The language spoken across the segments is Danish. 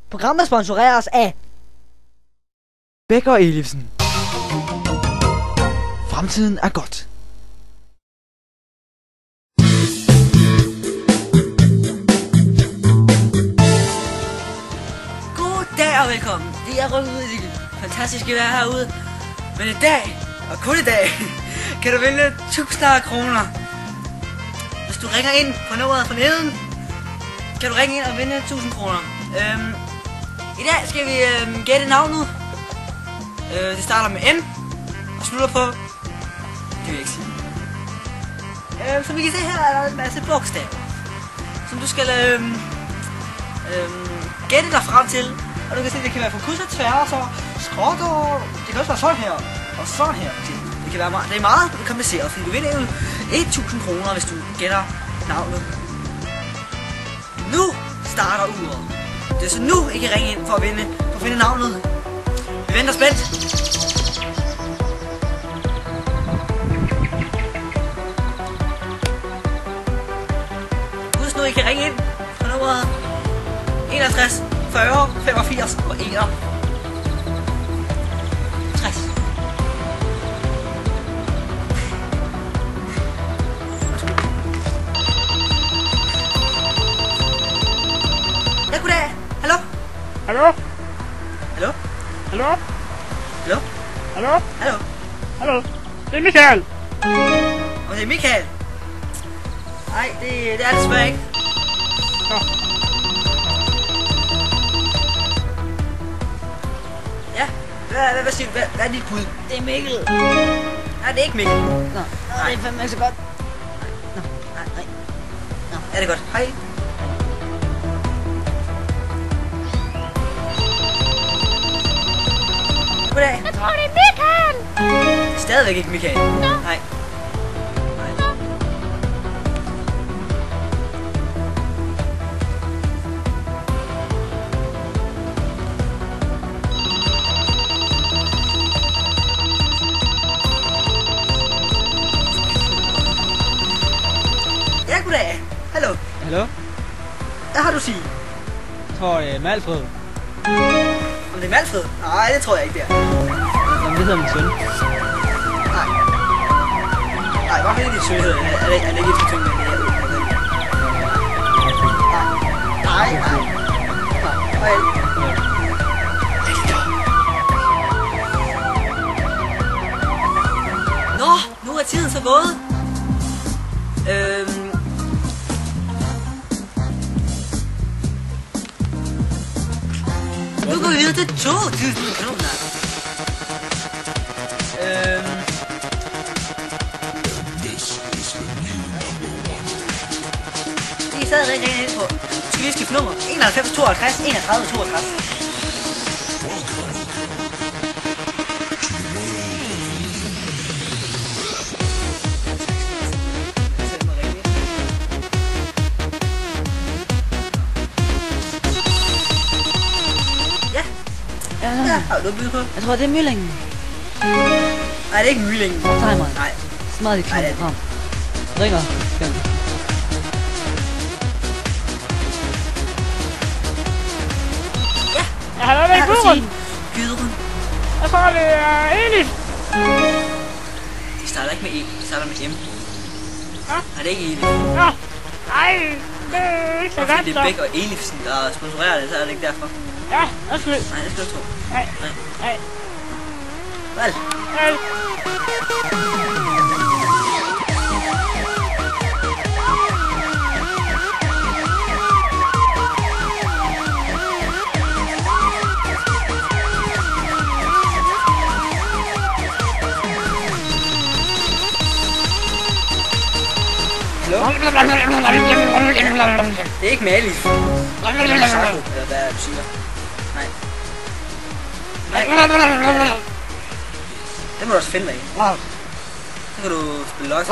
Programmet sponsoreres af Becker Elifsen. Fremtiden er godt. Goddag og velkommen. Vi er rykket ud i det fantastiske vejr herude. Men i dag, og kun i dag, kan du vinde 1000 kroner. Hvis du ringer ind på nummeret fra neden, kan du ringe ind og vinde 1000 kroner. I dag skal vi gætte navnet. Det starter med N og slutter på, det vil jeg ikke sige. Som vi kan se her, er der en masse bogstaver, som du skal gætte dig frem til. Og du kan se, det kan være fra kryds og tværs og skråt, og det kan også være sådan her og sådan her. Det kan være meget, det er meget kompliceret, fordi du vinder jo 1000 kroner, hvis du gætter navnet. Nu starter uret. Det er så nu, I kan ringe ind for at finde navnet. Vi venter spændt. Husk nu, I kan ringe ind på nummeret 61 40 85 og 61. Ja, goddag. Hallo? Hallo? Hallo? Hallo? Hallo? Hallo? Hallo? Hallo? Det er Michael. Og det er Michael. Nej, det er det desværre ikke. Nå. Ja, hvad siger du? Hvad er dit bud? Det er Mikkel. Nej, det er ikke Mikkel. Nå, det er fandme ikke så godt. Nej. Er det godt? Hej. Goddag. Jeg tror, det er Michael. Det er stadigvæk ikke Michael. Nej. Nej. Ja, goddag. Hallo. Hallo? Hvad har du sige? Jeg tror, det er Malfred. Om det er Malfred? Nej, det tror jeg ikke, det er. Jamen, det hedder min søn. Nej. Nej, hvorfor er det dit søn? Er det ikke et fortyngt med det her? Nej. Nå, nu er tiden så gået. Nu går vi videre til 2000 kroner. Det er stadig rigtig ind på. Skal vi skifte nummer? 91 52 31 62. Ja, Har du byde på? jeg tror, det er Myllingen. Nej, det er ikke Myllingen. Timer. Nej. Smadret i Nej, det er klumpen. Ringer. Ja, hallo, det Hvad er har du Gudrun. sige? Gudrun. Jeg tror, det er Elif. Det starter ikke med E, det starter med M. Ja. Nej, det er ikke Elif. Nå. Nej, det er ikke så Fordi godt, det så. er Bæk og Elifsen, der sponsorerer det, så er det ikke derfor. Ja, undskyld. Nej, det skal du tro. Nej. Vel. Hej. Hallo? Det er ikke med Elif. Eller Sarko, eller hvad du siger. Nej. Det må du også finde dig i. Så kan du spille løs. Ja,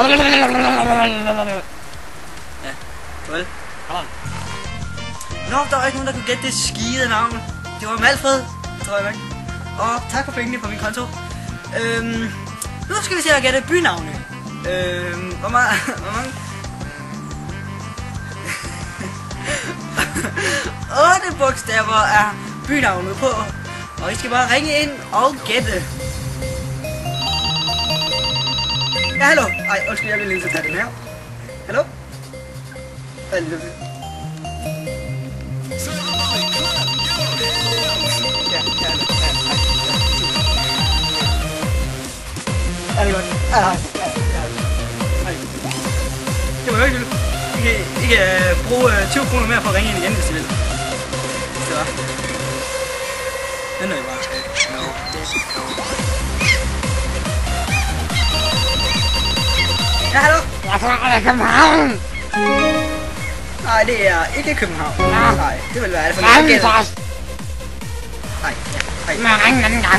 farvel. Nå, der var ikke nogen, der kunne gætte det skide navn. Det var Malfred, tror jeg nok. Og tak for pengene på min konto. Nu skal vi se at gætte bynavne. Hvor mange? 8 bogstaver er bynavn på. Og I skal bare ringe ind og gætte. Ja, hallo. Ej, undskyld, jeg vil lige så tage den her. Hallo? Hallo. Ja, er det godt? Det var hyggeligt. I kan bruge 20 kroner mere for at ringe ind igen, hvis I vil. Det var. Den er jo bare. Ja, hallo? Jeg tror, det kan København. Nej, det er ikke København. Nej, det vil være det for Langt os. Nej, nej. Man ringer en anden gang.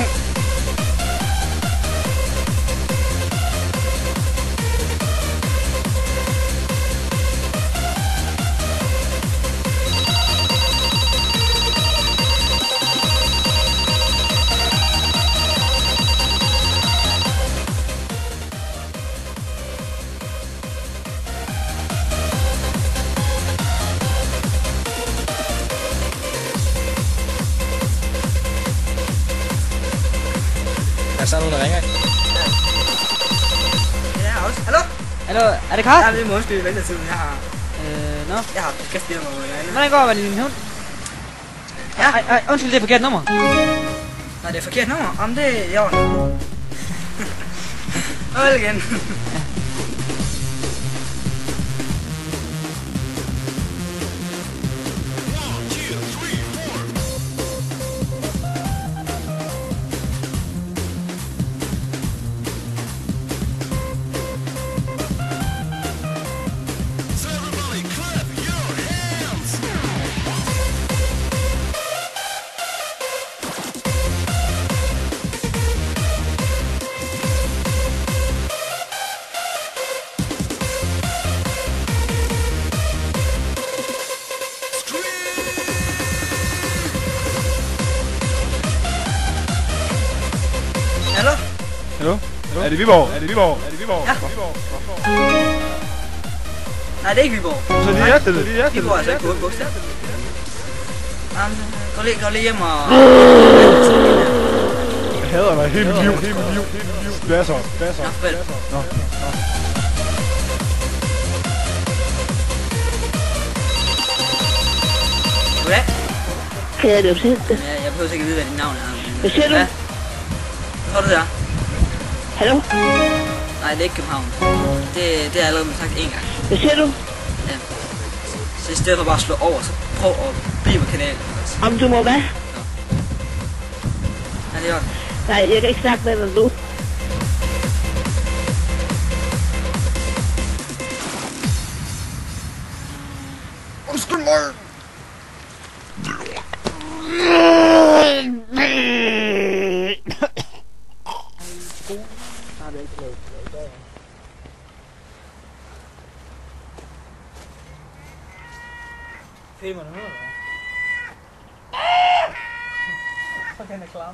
Er der nogen, der ringer? Ja, også. Hallo? Hallo, er det Ja, Karsten? det er måske ventetiden. Nå. Jeg har beskæftiget mig med det. Hvordan går det med din hund? Ja. Ej, undskyld, det er forkert nummer. Nej, det er forkert nummer. Om det er i orden. Vel igen. Hallo? Hallo? Er det Viborg? Er det Viborg? Er det Viborg? Ja. Nej, det er ikke Viborg. Så lige efter det, lige efter Viborg er det. altså ikke gået bogstav. Gå lige hjem og... Jeg hader dig hele mit liv, hele mit liv. Hvad så? Hvad så? Nå, vel. Nå. Goddag. Kan jeg det til? Ja, jeg behøver ikke at vide, hvad dit navn er. Hvad siger du? Hvad tror du, det er? Hallo? Nej, det er ikke København. Det er allerede sagt en gang. Hvad siger du? Så i stedet for bare at slå over, så prøv at blive på kanalen. Om du må hvad? Ja, det er godt. Nej, jeg kan ikke snakke med dig nu. Undskyld mig. Filmer du noget, eller? Fuck, den er klar.